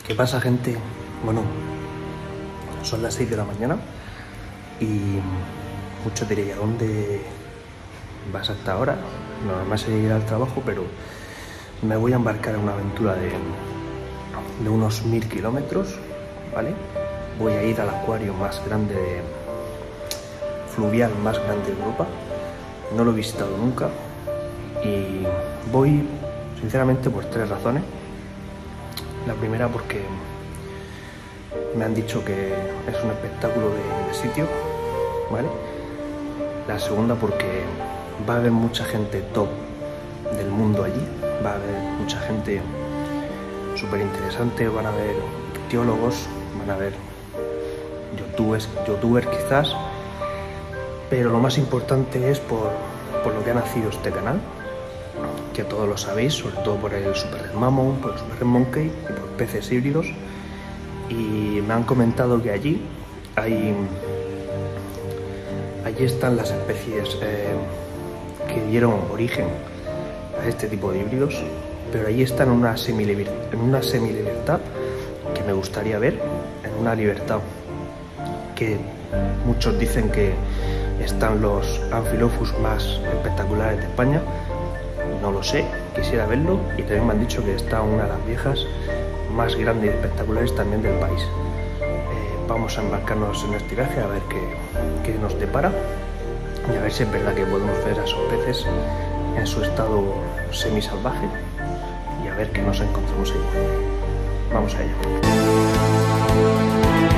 ¿Qué pasa, gente? Bueno, son las 6 de la mañana y muchos diréis, ¿a dónde vas hasta ahora? No, además de ir al trabajo, pero me voy a embarcar en una aventura de unos 1000 kilómetros, ¿vale? Voy a ir al acuario más grande, fluvial más grande de Europa. No lo he visitado nunca y voy, sinceramente, por 3 razones. La primera, porque me han dicho que es un espectáculo de sitio, ¿vale? La segunda, porque va a haber mucha gente top del mundo allí, va a haber mucha gente súper interesante, van a haber teólogos, van a haber youtubers quizás, pero lo más importante es por lo que ha nacido este canal, que todos lo sabéis, sobre todo por el Super Red Mammon, por el Super Red Monkey y por peces híbridos. Y me han comentado que allí están las especies que dieron origen a este tipo de híbridos, pero allí están en una semilibertad que me gustaría ver, en una libertad que muchos dicen que están los Amphilophus más espectaculares de España. No lo sé, quisiera verlo, y también me han dicho que está una de las viejas más grandes y espectaculares también del país. Vamos a embarcarnos en este viaje a ver qué nos depara y a ver si es verdad que podemos ver a esos peces en su estado semisalvaje y a ver qué nos encontramos ahí. Vamos a ello.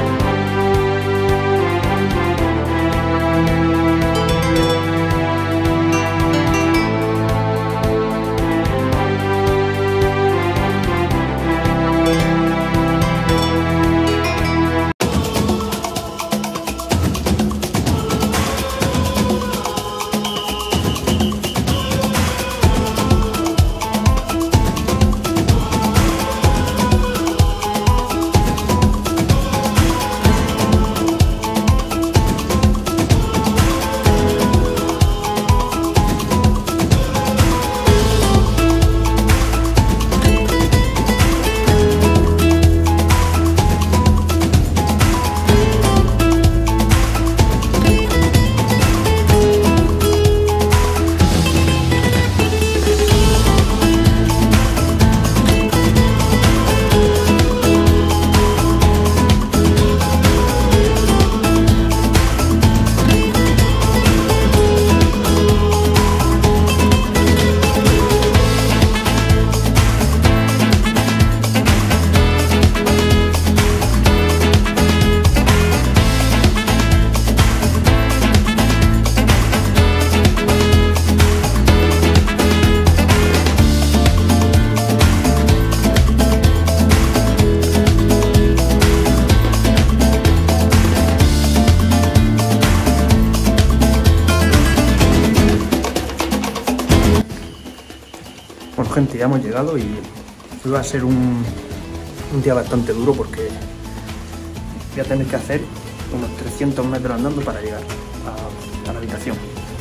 Bueno, gente, ya hemos llegado y va a ser un día bastante duro porque voy a tener que hacer unos 300 metros andando para llegar a la habitación.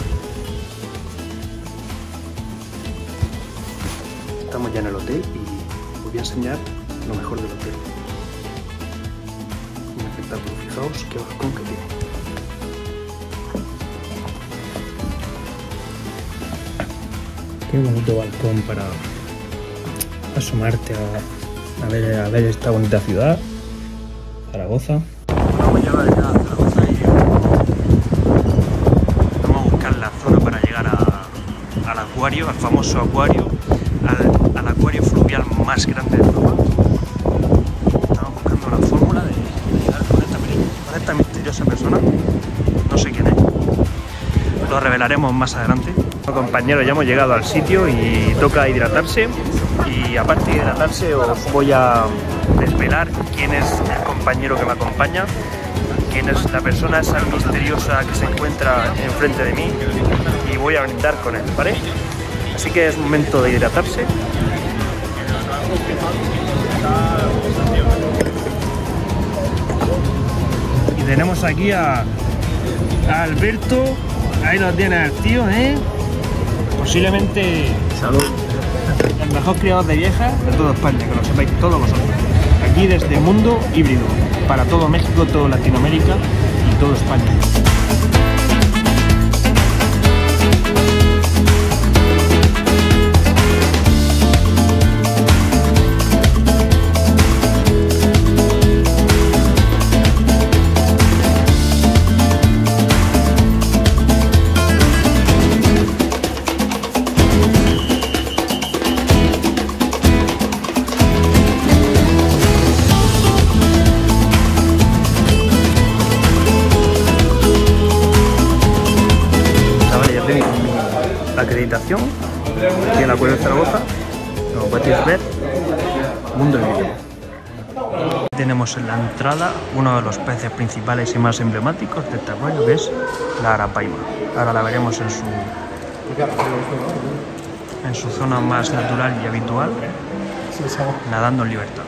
Estamos ya en el hotel y os voy a enseñar lo mejor del hotel. Un espectáculo, fijaos qué balcón que tiene. Qué bonito balcón para asomarte a ver esta bonita ciudad, Zaragoza. Vamos a llegar ya a Zaragoza y vamos a buscar la zona para llegar al acuario, al famoso acuario, al acuario fluvial más grande de Europa. Estamos buscando la fórmula de llegar con esta misteriosa persona. No sé quién es, lo revelaremos más adelante. Compañeros, ya hemos llegado al sitio y toca hidratarse, y aparte de hidratarse os voy a desvelar quién es el compañero que me acompaña, quién es la persona esa misteriosa que se encuentra enfrente de mí, y voy a brindar con él, ¿vale? Así que es momento de hidratarse. Y tenemos aquí a Alberto, ahí lo tiene el tío, posiblemente Salud. el mejor criador de viejas de toda España, que lo sepáis todos vosotros. guides de mundo híbrido para todo México, todo Latinoamérica y todo España. Acreditación aquí en la Acuario de Zaragoza, como podéis ver, mundo híbrido. Tenemos en la entrada uno de los peces principales y más emblemáticos de este acuario, que es la arapaima. Ahora la veremos en su zona más natural y habitual, nadando en libertad.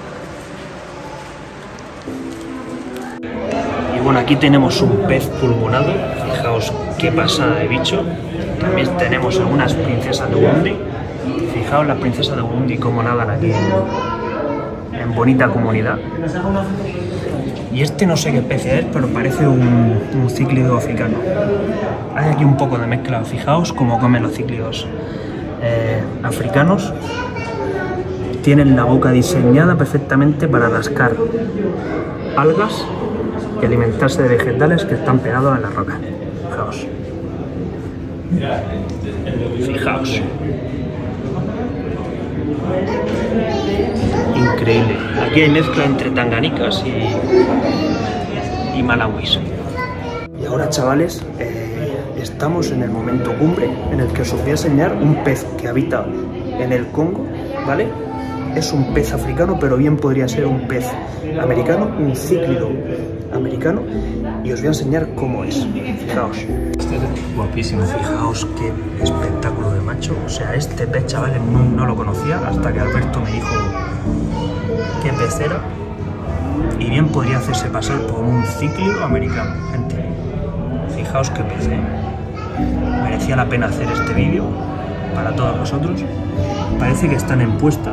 Y bueno, aquí tenemos un pez pulmonado, fijaos qué pasada de bicho. También tenemos algunas princesas de Burundi. Fijaos las princesas de Burundi cómo nadan aquí en bonita comunidad. Y este no sé qué especie es, pero parece un cíclido africano. Hay aquí un poco de mezcla. Fijaos cómo comen los cíclidos africanos. Tienen la boca diseñada perfectamente para rascar algas y alimentarse de vegetales que están pegados en la roca. Fijaos. Fijaos. Increíble. Aquí hay mezcla entre tanganicas y malawis. Y ahora, chavales, estamos en el momento cumbre en el que os voy a enseñar un pez que habita en el Congo, ¿vale? Es un pez africano, pero bien podría ser un pez americano, un cíclido americano, y os voy a enseñar cómo es. Fijaos. Guapísimo. Fijaos qué espectáculo de macho. O sea, este pez, chavales, no lo conocía hasta que Alberto me dijo qué pez era. Y bien podría hacerse pasar por un cíclido americano, gente. Fijaos qué pez, ¿eh? Merecía la pena hacer este vídeo para todos vosotros. Parece que están en puesta.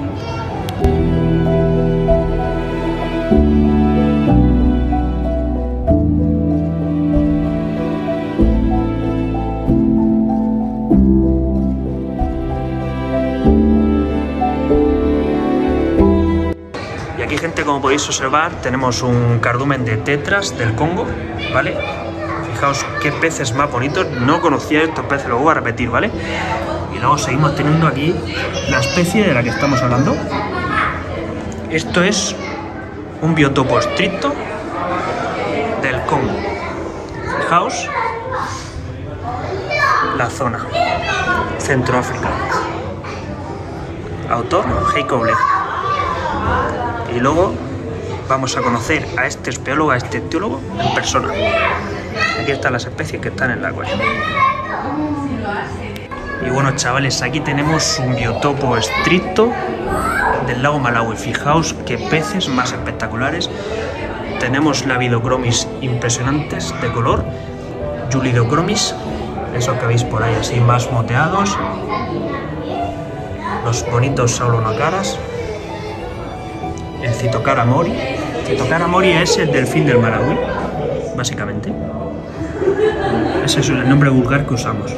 Y aquí, gente, como podéis observar, tenemos un cardumen de tetras del Congo, ¿vale? Fijaos qué peces más bonitos. No conocía estos peces, lo voy a repetir, ¿vale? Y luego seguimos teniendo aquí la especie de la que estamos hablando. Esto es un biotopo estricto del Congo. Fijaos la zona. Centroáfrica. Autor Jacob Legg. Y luego vamos a conocer a este espeólogo, a este ictiólogo en persona. Aquí están las especies que están en el acuario. Y bueno, chavales, aquí tenemos un biotopo estricto del lago Malawi. Fijaos qué peces más espectaculares. Tenemos Labidochromis impresionantes de color, Julidochromis, esos que veis por ahí así más moteados, los bonitos saulonocaras, el Citocara mori. Citocara mori es el delfín del Malawi, básicamente. Ese es el nombre vulgar que usamos.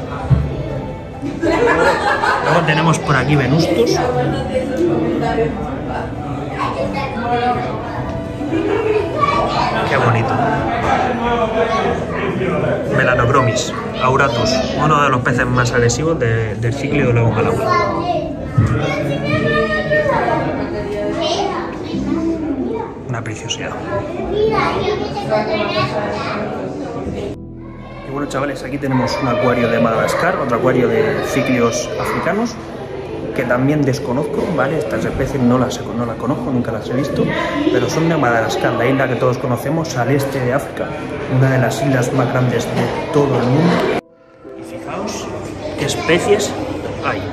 Luego tenemos por aquí Venustus. Qué bonito. Melanochromis, Auratus, uno de los peces más agresivos del cíclido del lago Malawi. Una preciosidad. Y bueno, chavales, aquí tenemos un acuario de Madagascar, otro acuario de cíclidos africanos, que también desconozco, ¿vale? Estas especies no las conozco, nunca las he visto, pero son de Madagascar, la isla que todos conocemos al este de África, una de las islas más grandes de todo el mundo. Y fijaos qué especies hay.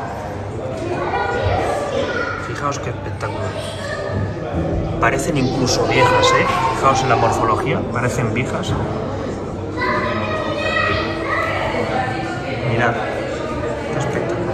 Fijaos qué espectáculo. Parecen incluso viejas, ¿eh? Fijaos en la morfología, parecen viejas. Mirad, qué espectáculo.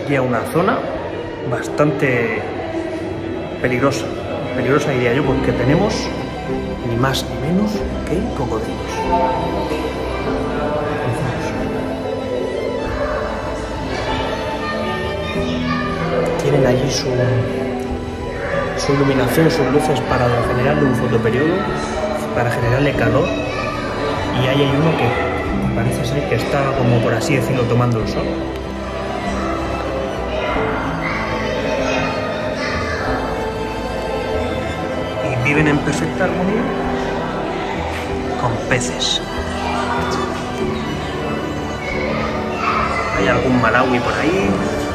aquí a una zona bastante peligrosa diría yo, porque tenemos ni más ni menos que cocodrilos. Tienen allí su iluminación, sus luces para generarle un fotoperiodo, para generarle calor, y ahí hay uno que parece ser que está, como por así decirlo, tomando el sol. Y viven en perfecta armonía con peces. Hay algún malawi por ahí.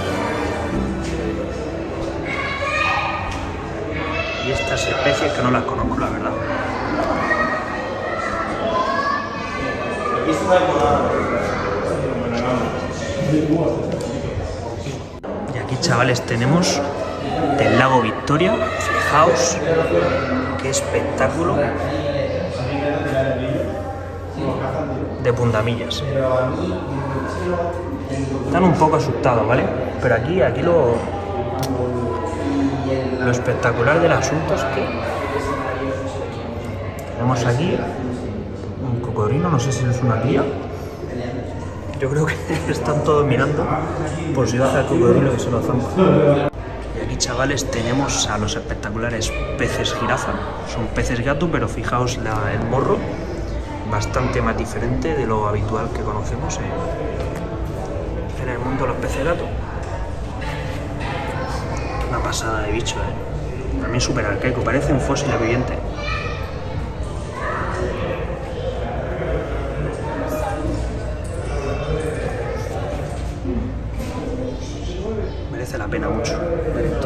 Y estas especies que no las conozco, la verdad. Y aquí, chavales, tenemos del lago Victoria. Fijaos qué espectáculo de puntamillas. Están un poco asustados, ¿vale? Pero aquí lo espectacular del asunto es que tenemos aquí un cocodrilo, no sé si es una cría. Yo creo que están todos mirando por si baja el cocodrilo y se lo zampa. Y aquí, chavales, tenemos a los espectaculares peces jirafa. Son peces gato, pero fijaos el morro, bastante más diferente de lo habitual que conocemos en el mundo de los peces gato. Una pasada de bicho, También súper arcaico, parece un fósil viviente. Merece la pena mucho ver esto.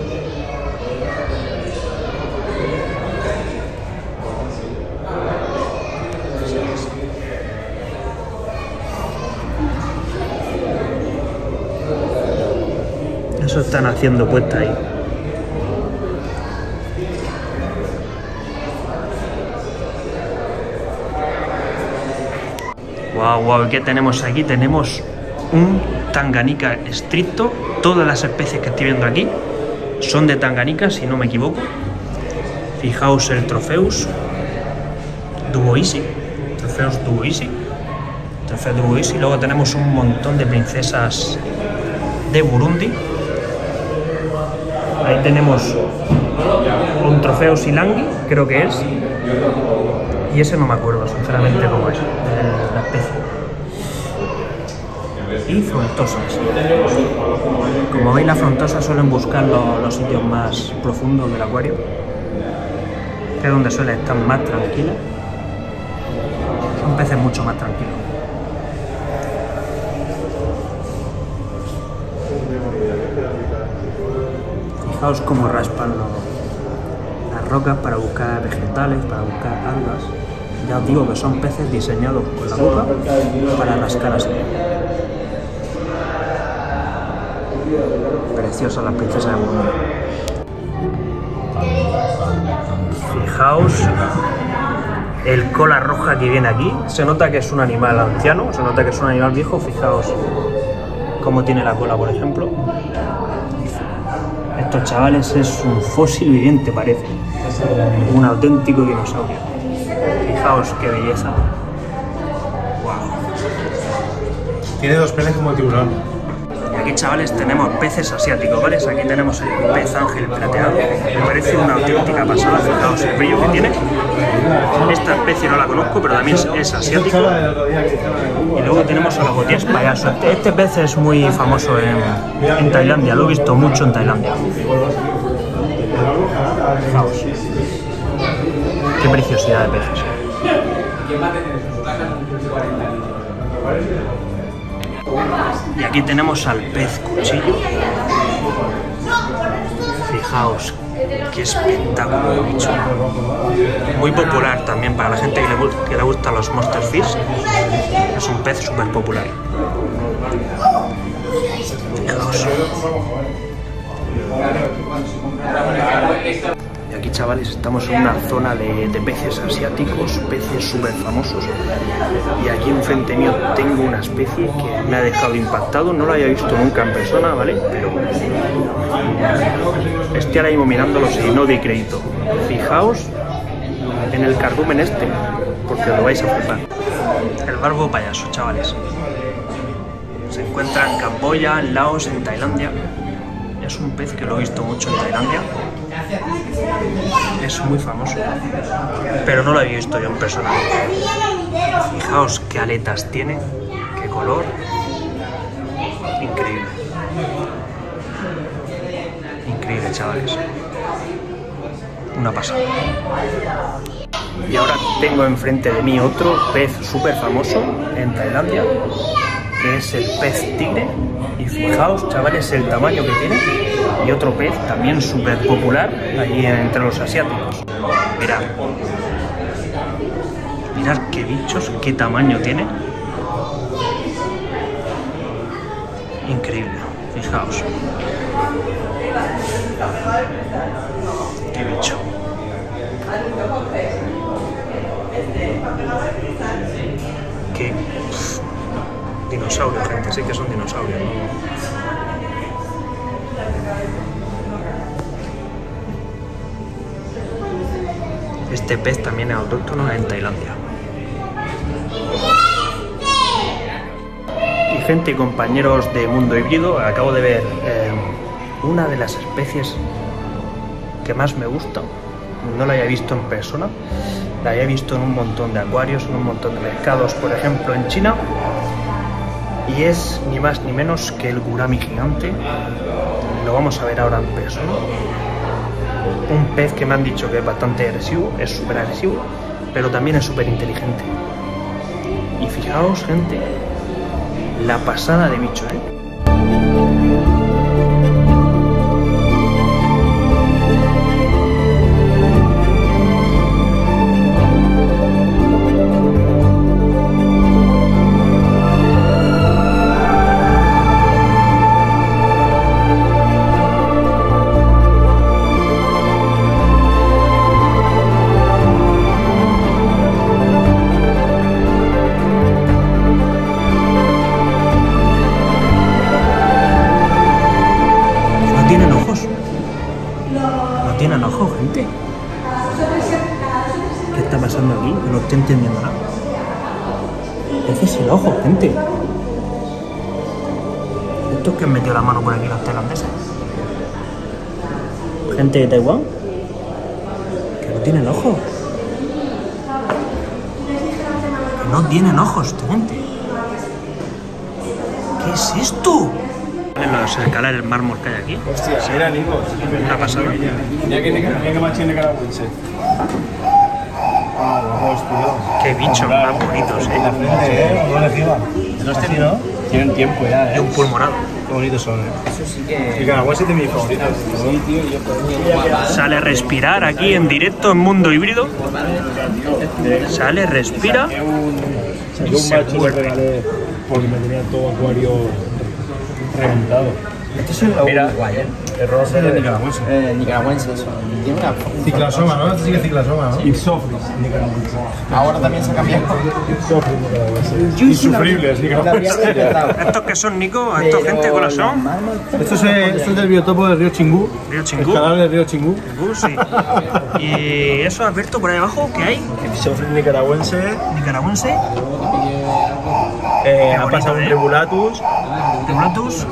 Eso están haciendo puesta ahí. Wow, ¿qué tenemos aquí? Tenemos un tanganica estricto. Todas las especies que estoy viendo aquí son de tanganica, si no me equivoco. Fijaos el Tropheus duboisi. Luego tenemos un montón de princesas de Burundi. Ahí tenemos un Tropheus ilangui, creo que es. Y ese no me acuerdo, sinceramente, cómo es la especie. Y frontosas. Como veis, las frontosas suelen buscar los sitios más profundos del acuario, que es donde suelen estar más tranquilas. Son peces mucho más tranquilos. Fijaos cómo raspan las rocas para buscar vegetales, para buscar algas. Ya os digo que son peces diseñados con la boca para rascar así. Preciosas las princesas de Burundi. Fijaos el cola roja que viene aquí. Se nota que es un animal anciano, se nota que es un animal viejo. Fijaos cómo tiene la cola, por ejemplo. Estos chavales es un fósil viviente, parece. Un auténtico dinosaurio. Fijaos qué belleza. Wow. Tiene dos penes como tiburón. Y aquí, chavales, tenemos peces asiáticos, ¿vale? Aquí tenemos el pez ángel plateado. Me parece una auténtica pasada. Fijaos el brillo que tiene. Esta especie no la conozco, pero también es asiático. Y luego tenemos a los gotias payaso. Este pez es muy famoso en Tailandia. Lo he visto mucho en Tailandia. Fijaos. Qué preciosidad de peces. Y aquí tenemos al pez cuchillo. Fijaos qué espectáculo de bicho. Muy popular también para la gente que le gustan los monster fish. Es un pez súper popular. Fijaos. Y aquí, chavales, estamos en una zona de peces asiáticos, peces súper famosos. Y aquí enfrente mío tengo una especie que me ha dejado impactado. No lo había visto nunca en persona, ¿vale? Pero estoy ahora mismo mirándolo y no doy crédito. Fijaos en el cardumen este, porque lo vais a flipar. El barbo payaso, chavales. Se encuentra en Camboya, en Laos, en Tailandia. Es un pez que lo he visto mucho en Tailandia. Es muy famoso, pero no lo había visto yo en persona. Fijaos qué aletas tiene, qué color. Increíble. Increíble, chavales. Una pasada. Y ahora tengo enfrente de mí otro pez súper famoso en Tailandia, que es el pez tigre. Y fijaos, chavales, el tamaño que tiene. Y otro pez también súper popular allí entre los asiáticos. Mirad. Mirad qué bichos, qué tamaño tiene. Increíble, fijaos. Qué bicho. Qué dinosaurio, gente, sí que son dinosaurios, ¿no? Este pez también es autóctono en Tailandia. Y gente y compañeros de Mundo Híbrido, acabo de ver una de las especies que más me gusta. No la había visto en persona, la había visto en un montón de acuarios, en un montón de mercados, por ejemplo en China. Y es ni más ni menos que el gurami gigante. Lo vamos a ver ahora en persona. Un pez que me han dicho que es bastante agresivo, es súper agresivo, pero también es súper inteligente. Y fijaos, gente, la pasada de bicho, ¿eh? Tienen ojos, gente. ¿Qué está pasando aquí? No estoy entendiendo nada. Ese es el ojo, gente. ¿Estos que han metido la mano por aquí los tailandeses? Gente de Taiwán. Que no tienen ojos. Que no tienen ojos, gente. ¿Qué es esto? Los escalares mármol que hay aquí. Hostia, mira, Nico. Una pasada. Mira que más tiene nicaragüense. Qué bichos más bonitos, La frente, no le giba. ¿No? Tienen tiempo ya, Es un pulmonado. Qué bonitos son, Eso sí que... Nicaragüense es de mis favoritos. Sí, tío, yo Sale a respirar aquí en directo en Mundo Híbrido. Sale, respira. Saqué un macho que regalé porque me tenía todo acuario reventado. Este es el Mira, el rosa de nicaragüense. Nicaragüense, eso. Tiene una... Ciclasoma, ¿no? Este sí que es ciclasoma, ¿no? Ipsofris nicaragüense. Ahora también se ha cambiado. Ipsofris nicaragüense. Insufribles nicaragüense. ¿Estos qué son, Nico? ¿Estos gente cuáles son? Esto es del biotopo del río Chingú. ¿Río Chingú? El canal del río Chingú. Sí. ¿Y eso has visto por ahí abajo? ¿Qué hay? Ipsofris nicaragüense. Nicaragüense. Ha pasado un Rebulatus. Rebulatus.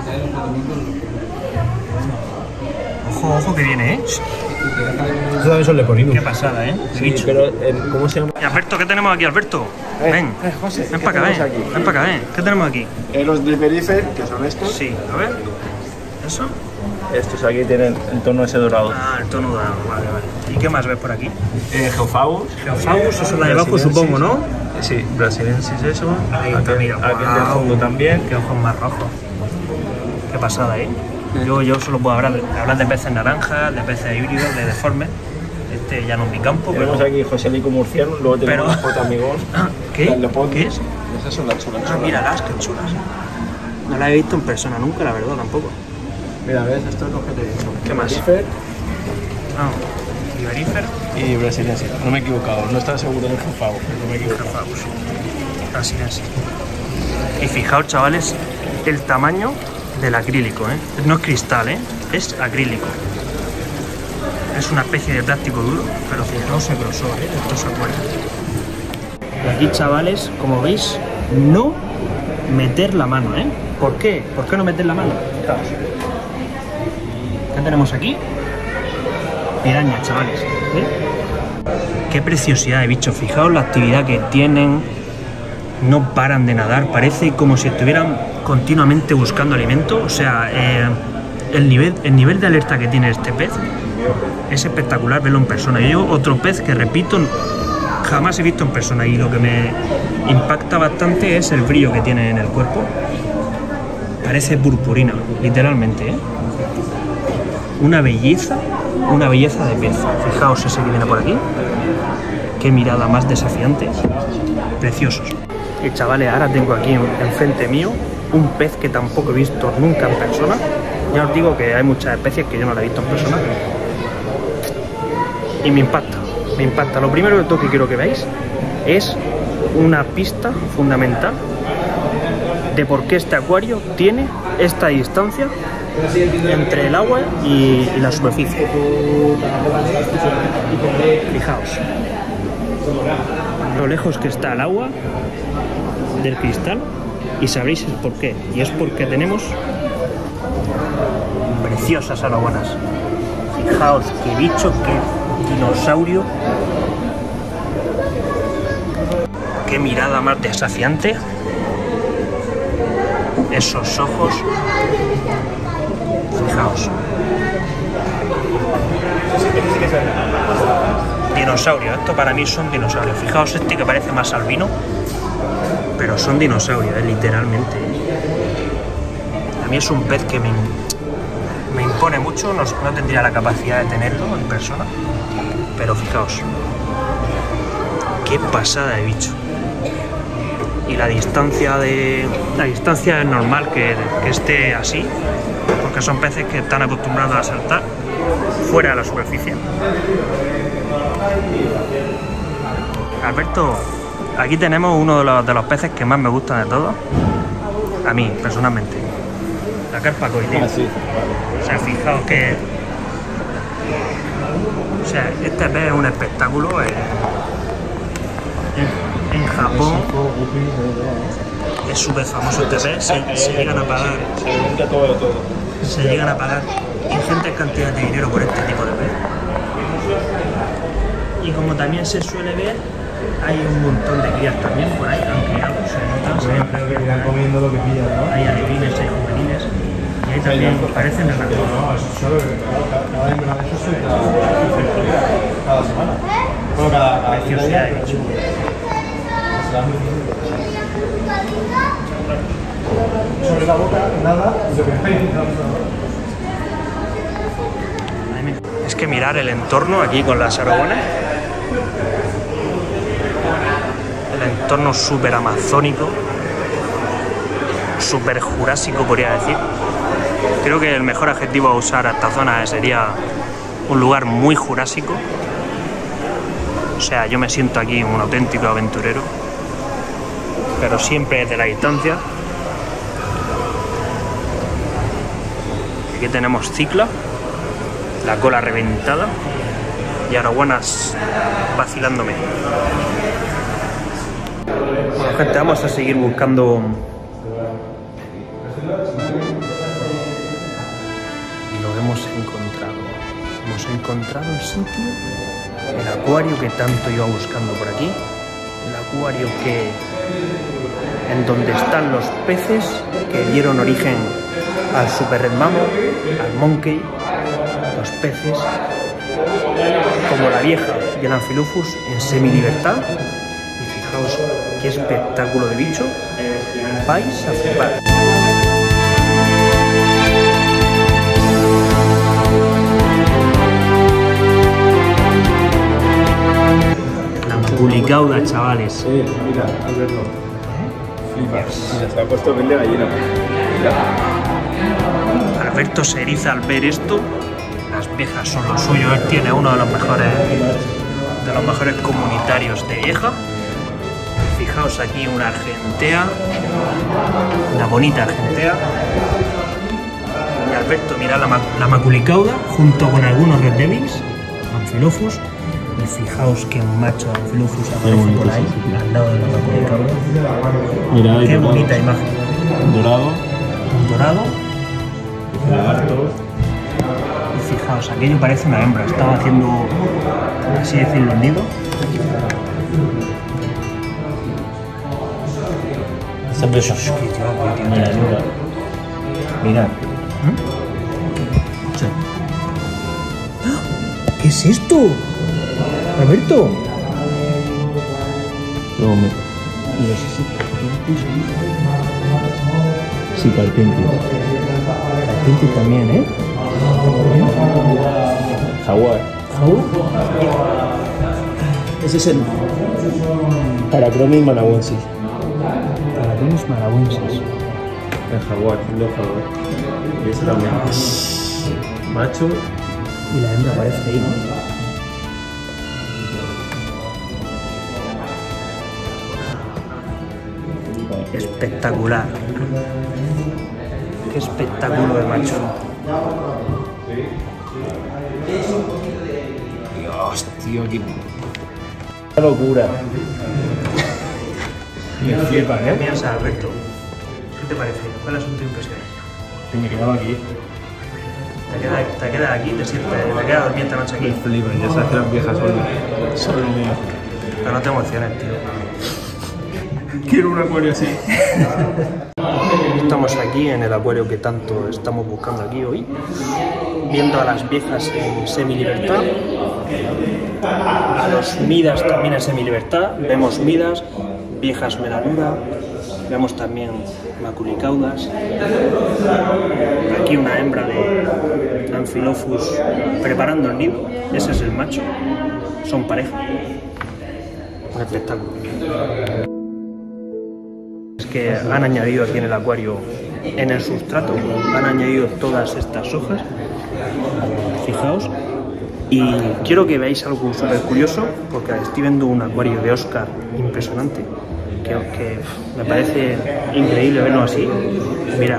Ojo, ojo que viene, ¿eh? Estos también son leporinos. Qué pasada, ¿eh? De bicho. Pero, ¿cómo se llama? Y Alberto, ¿qué tenemos aquí, Alberto? Ven. José, Ven para acá, ven. Ven para acá, ven. ¿Qué tenemos aquí? Los de Perifer, que son estos. Sí, a ver. ¿Eso? Estos aquí tienen el tono ese dorado. Ah, el tono dorado, vale, vale. ¿Y qué más ves por aquí? Geofagus. Geofagus, eso es la de abajo, supongo, ¿no? Sí, brasilensis eso. Ahí Acá, mira, aquí en el fondo también. Qué ojos más rojos. Qué pasada, ¿eh? Yo solo puedo hablar de peces naranjas, de peces híbridos, de deformes. Este ya no es mi campo, Tenemos pero... aquí José Lico Murciano, luego tenemos Pero- J. Amigos. ¿Qué? ¿Qué es? Esas son las chulas. Ah, míralas, qué chulas. No la he visto en persona nunca, la verdad, tampoco. Mira, ves, esto es lo que te digo. ¿Qué más? Perifer, Ah, Iberifer Y brasilense. No me he equivocado, no estaba seguro del jefao, pero no me he equivocado. brasilense. Y fijaos, chavales, el tamaño del acrílico, ¿eh? No es cristal, ¿eh? Es acrílico. Es una especie de plástico duro, pero fijaos el grosor, ¿eh? Estos acuarios. Y aquí, chavales, como veis, no meter la mano, ¿eh? ¿Por qué? ¿Por qué no meter la mano? Fijaos. ¿Qué tenemos aquí? Pirañas, chavales. ¿Eh? Qué preciosidad de bichos. Fijaos la actividad que tienen. No paran de nadar. Parece como si estuvieran continuamente buscando alimento. O sea, el nivel de alerta que tiene este pez es espectacular verlo en persona. Yo otro pez que, repito, jamás he visto en persona, y lo que me impacta bastante es el brillo que tiene en el cuerpo. Parece purpurina, literalmente, ¿eh? Una belleza de pez. Fijaos ese que viene por aquí. Qué mirada más desafiante. Preciosos. Y chavales, ahora tengo aquí enfrente mío un pez que tampoco he visto nunca en persona. Ya os digo que hay muchas especies que yo no la he visto en persona. Y me impacta, me impacta. Lo primero de todo que quiero que veáis es una pista fundamental de por qué este acuario tiene esta distancia entre el agua y la superficie. Fijaos lo lejos que está el agua del cristal, y sabréis el por qué. Y es porque tenemos preciosas alaguanas. Fijaos qué bicho, qué dinosaurio, qué mirada más desafiante, esos ojos. Fijaos. Dinosaurios, esto para mí son dinosaurios. Fijaos este que parece más albino, pero son dinosaurios, literalmente. A mí es un pez que me impone mucho, no tendría la capacidad de tenerlo en persona, pero fijaos, qué pasada de bicho. Y la distancia es normal que esté así, porque son peces que están acostumbrados a saltar fuera de la superficie. Alberto, aquí tenemos uno de los peces que más me gustan de todos, a mí personalmente, la carpa koi, tío. Sí. O sea, fijaos que... O sea, este pez es un espectáculo. En Japón es súper famoso este pez. Se llegan a pagar... Se llegan a pagar ingentes cantidades de dinero por este tipo de pez. Y como también se suele ver, hay un montón de crías también por ahí, aunque algo se notan. Que están comiendo lo que pillan, ¿no? Hay alevines, hay juveniles. Y ahí también parecen el ratón. Cada hembra de esos cada semana. Bueno, cada Preciosidad de bicho. Sobre la boca, nada, lo que hay. Es que mirar el entorno aquí con las aragonas, el entorno súper amazónico, súper jurásico, podría decir. Creo que el mejor adjetivo a usar a esta zona sería un lugar muy jurásico. O sea, yo me siento aquí un auténtico aventurero, pero siempre desde la distancia. Aquí tenemos cicla, la cola reventada, y araguanas vacilándome. Bueno, gente, vamos a seguir buscando. Y lo hemos encontrado. Hemos encontrado el sitio, el acuario que tanto iba buscando por aquí. El acuario en donde están los peces que dieron origen al Super Red Mammoth, al Monkey, los peces como la vieja y el Amphilophus en semilibertad. Y fijaos qué espectáculo de bicho, vais a flipar. La ampulicauda, chavales. Sí, mira, Alberto. Flipas. Se ha puesto piel de gallina. Alberto se eriza al ver esto, las viejas son lo suyo. Él tiene uno de los mejores comunitarios de vieja. Fijaos aquí una argentea, una bonita argentea. Y Alberto mira la maculicauda junto con algunos Red Devils, Amphilophus. Y fijaos que un macho de Amphilophus aparece por ahí, al lado de la maculicauda. Mira, qué bonita imagen. Dorado. Un dorado. Lagarto. Y fijaos, aquello parece una hembra. Estaba haciendo, por así decirlo, el nido. Está precioso. Mirad. ¿Qué es esto? Alberto. Sí, carpintis. Carpintis también, ¿eh? Jaguar. ¿Jaguar? Ese es el Paracromis manawensis. Paracromis manawensis. El jaguar, los jaguar. Y ese también. Macho. Y la hembra aparece ahí, ¿no? Espectacular. Qué espectáculo de macho. Dios, tío, qué locura. Me flipa, ¿Qué piensas, Alberto? ¿Qué te parece? ¿Cuáles son tus impresiones? Me quedaba aquí. ¿Te quedas aquí? ¿Te quedas dormir esta noche aquí? Me flipa, ya sabes que las viejas son lo mío. Pero no te emociones, tío. Quiero un acuario así. Estamos aquí en el acuario que tanto estamos buscando aquí hoy, viendo a las viejas en semilibertad, a los midas también en semilibertad. Vemos midas, viejas melanura, vemos también maculicaudas. Aquí una hembra de Amphilophus preparando el nido. Ese es el macho, son pareja. Un espectáculo. Que han añadido aquí en el acuario, en el sustrato, han añadido todas estas hojas, fijaos, y quiero que veáis algo súper curioso, porque estoy viendo un acuario de Oscar impresionante, que me parece increíble verlo así. Mirad.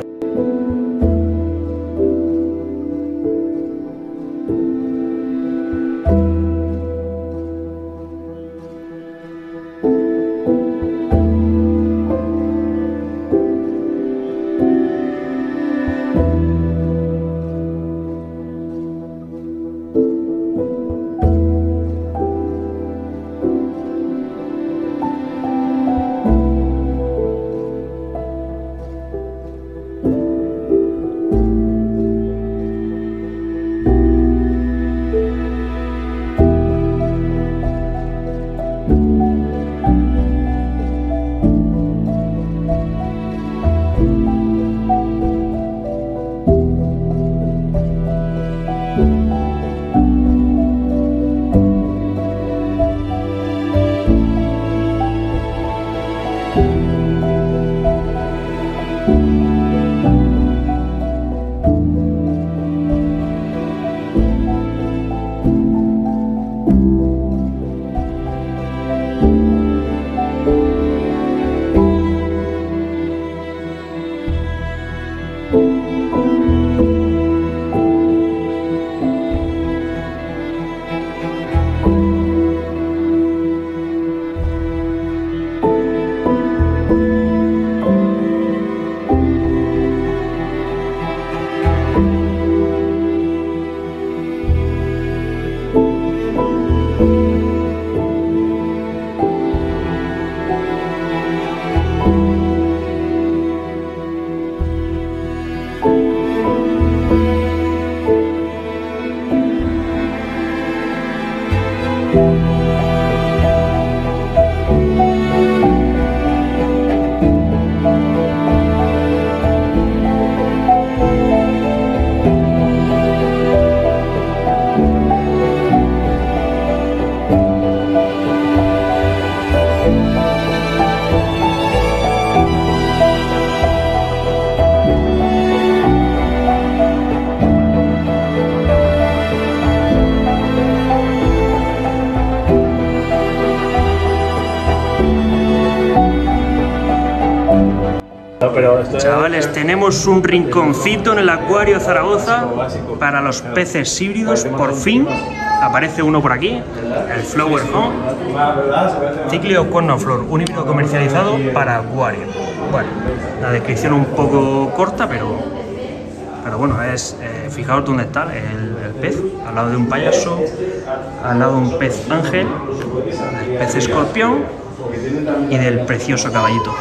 Chavales, tenemos un rinconcito en el acuario Zaragoza para los peces híbridos. Por fin aparece uno por aquí, el Flower Home Ciclio Cuernoflor, un híbrido comercializado para acuario. Bueno, la descripción un poco corta, pero bueno, es fijaos dónde está el pez, al lado de un payaso, al lado de un pez ángel, del pez escorpión y del precioso caballito.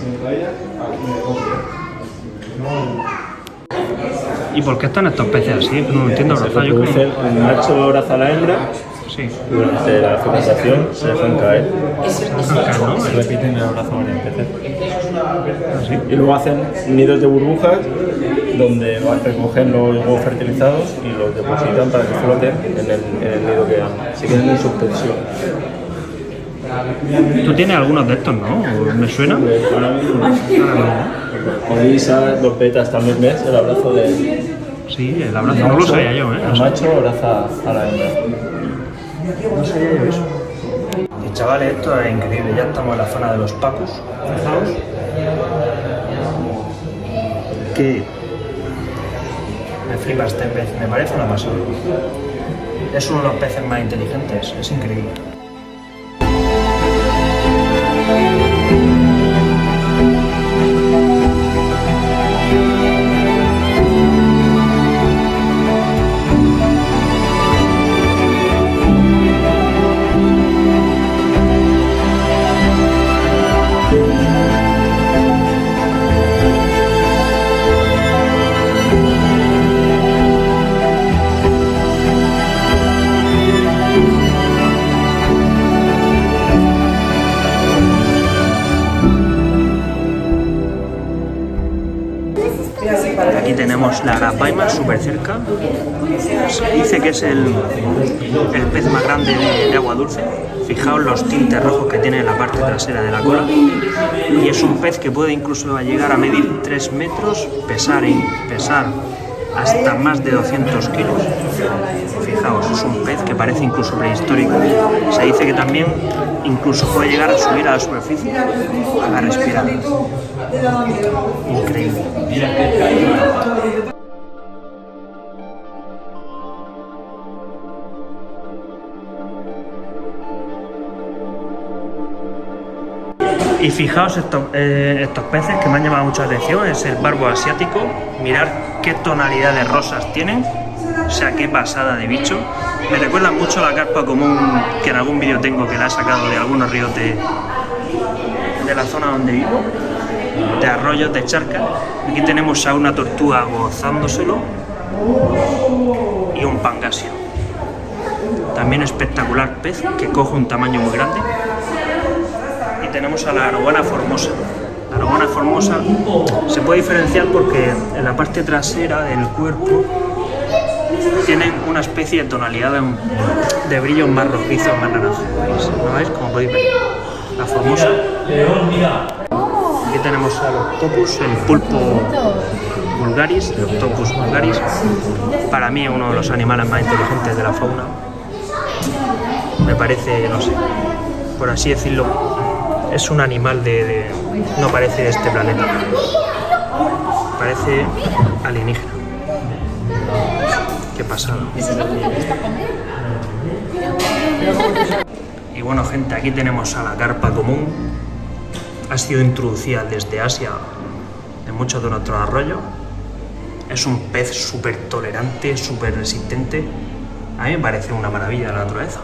¿Y por qué están estos peces así? No lo entiendo, Rafa. El macho abraza a la hembra. Sí. Durante la fecundación se dejan caer. ¿No? Se repiten el abrazo varias veces. ¿Sí? Y luego hacen nidos de burbujas donde recogen los huevos fertilizados y los depositan para que floten en el nido que se queden en suspensión. Tú tienes algunos de estos, ¿no? ¿Me suena? Ahora mismo. Ahí los betas también, ¿ves? El abrazo de... Sí, el abrazo no lo sabía yo, ¿eh? El macho abraza a la hembra. No sabía yo eso. Y chavales, esto es increíble. Ya estamos en la zona de los pacus. Fijaos. Que me flipa este pez, me parece una pasada. Es uno de los peces más inteligentes, es increíble. Aquí tenemos la arapaima súper cerca. Se dice que es el pez más grande de agua dulce. Fijaos los tintes rojos que tiene en la parte trasera de la cola. Y es un pez que puede incluso llegar a medir 3 metros, pesar hasta más de 200 kilos. Fijaos, es un pez que parece incluso prehistórico. Se dice que también incluso puede llegar a subir a la superficie a respirar. Increíble. Y fijaos estos peces que me han llamado mucha atención, es el barbo asiático. Mirad qué tonalidades rosas tienen, o sea, qué pasada de bicho. Me recuerda mucho a la carpa común que en algún vídeo tengo, que la he sacado de algunos ríos de la zona donde vivo, de arroyos, de charcas. Aquí tenemos a una tortuga gozándoselo y un pangasio. También espectacular pez que coge un tamaño muy grande. Y tenemos a la arowana formosa. La arowana formosa se puede diferenciar porque en la parte trasera del cuerpo tienen una especie de tonalidad de brillos más rojizos, más naranjas. ¿No veis? Como podéis ver. La formosa. Aquí tenemos al octopus, el pulpo vulgaris, el octopus vulgaris. Para mí es uno de los animales más inteligentes de la fauna. Me parece, no sé, por así decirlo, es un animal no parece de este planeta. Parece alienígena. Qué pasada. Y bueno, gente, aquí tenemos a la carpa común. Ha sido introducida desde Asia en muchos de nuestros arroyos. Es un pez súper tolerante, súper resistente. A mí me parece una maravilla de la naturaleza.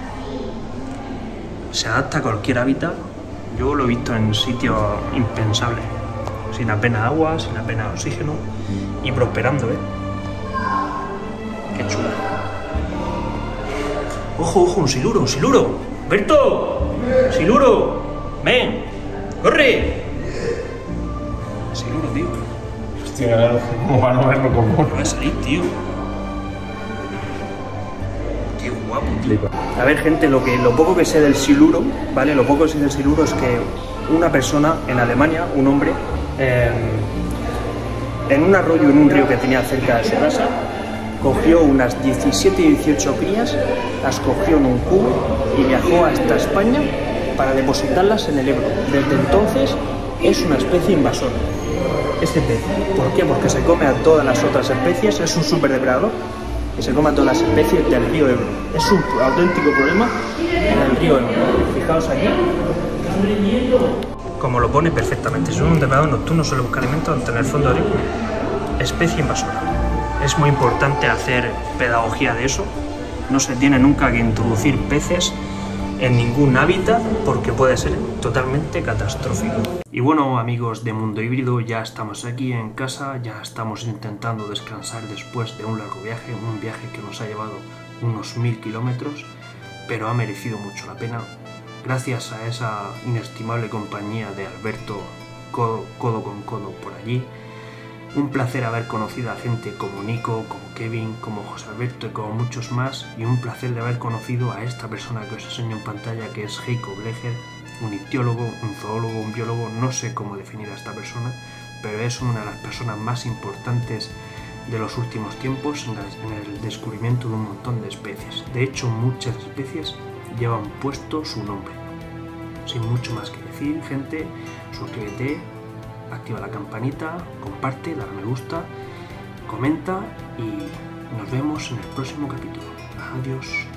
Se adapta a cualquier hábitat. Yo lo he visto en sitios impensables, sin apenas agua, sin apenas oxígeno y prosperando, ¿eh? Qué chula. ¡Ojo, ojo! ¡Un siluro, un siluro! ¡Berto! ¡Siluro! ¡Ven! ¡Corre! Siluro, tío. Hostia, ¿cómo van a verlo como? No va a salir, tío. Qué guapo, tío. A ver, gente, lo poco que sé del siluro, ¿vale? Lo poco que sé del siluro es que una persona en Alemania, un hombre, en un arroyo, en un río que tenía cerca de su casa, cogió unas 17 y 18 crías, las cogió en un cubo y viajó hasta España para depositarlas en el Ebro. Desde entonces es una especie invasora. este pez. ¿Por qué? Porque se come a todas las otras especies, es un superdepredador y se come a todas las especies del río Ebro. Es un auténtico problema en el río Ebro. Fijaos aquí. Como lo pone perfectamente, si es un depredador nocturno suele buscar alimentos en el fondo del río. Especie invasora. Es muy importante hacer pedagogía de eso. No se tiene nunca que introducir peces en ningún hábitat porque puede ser totalmente catastrófico. Y bueno, amigos de Mundo Híbrido, ya estamos aquí en casa, ya estamos intentando descansar después de un largo viaje, un viaje que nos ha llevado unos 1000 kilómetros, pero ha merecido mucho la pena. Gracias a esa inestimable compañía de Alberto, codo con codo por allí. Un placer haber conocido a gente como Nico, como Kevin, como José Alberto y como muchos más. Y un placer de haber conocido a esta persona que os enseño en pantalla, que es Heiko Blecher, un ictiólogo, un zoólogo, un biólogo, no sé cómo definir a esta persona, pero es una de las personas más importantes de los últimos tiempos en el descubrimiento de un montón de especies. De hecho, muchas especies llevan puesto su nombre. Sin mucho más que decir, gente, suscríbete, activa la campanita, comparte, dale me gusta, comenta y nos vemos en el próximo capítulo. Adiós.